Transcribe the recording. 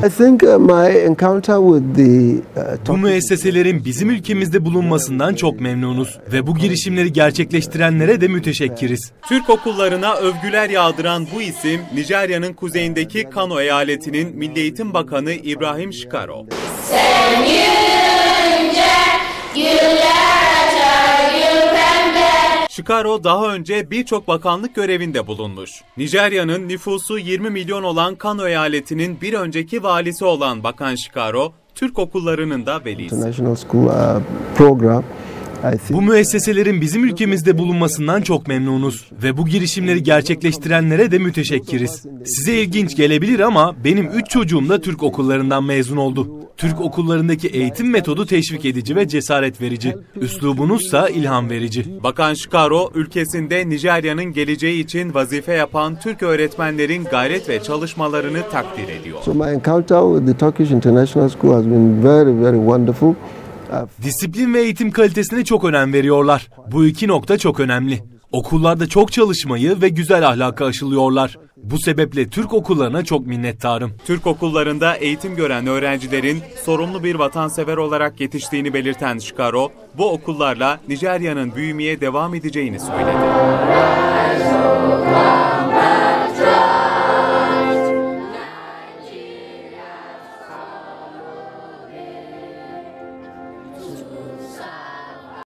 Bu müesseselerin bizim ülkemizde bulunmasından çok memnunuz ve bu girişimleri gerçekleştirenlere de müteşekkiriz. Türk okullarına övgüler yağdıran bu isim, Nijerya'nın kuzeyindeki Kano eyaletinin Milli Eğitim Bakanı İbrahim Shikaro. Shikaro daha önce birçok bakanlık görevinde bulunmuş. Nijerya'nın nüfusu 20 milyon olan Kano eyaletinin bir önceki valisi olan Bakan Shikaro, Türk okullarının da velisi. Bu müesseselerin bizim ülkemizde bulunmasından çok memnunuz ve bu girişimleri gerçekleştirenlere de müteşekkiriz. Size ilginç gelebilir ama benim 3 çocuğum da Türk okullarından mezun oldu. Türk okullarındaki eğitim metodu teşvik edici ve cesaret verici. Üslubunuzsa ilham verici. Bakan Shikaro, ülkesinde Nijerya'nın geleceği için vazife yapan Türk öğretmenlerin gayret ve çalışmalarını takdir ediyor. Disiplin ve eğitim kalitesine çok önem veriyorlar. Bu iki nokta çok önemli. Okullarda çok çalışmayı ve güzel ahlakı aşılıyorlar. Bu sebeple Türk okullarına çok minnettarım. Türk okullarında eğitim gören öğrencilerin sorumlu bir vatansever olarak yetiştiğini belirten Shikaro, bu okullarla Nijerya'nın büyümeye devam edeceğini söyledi.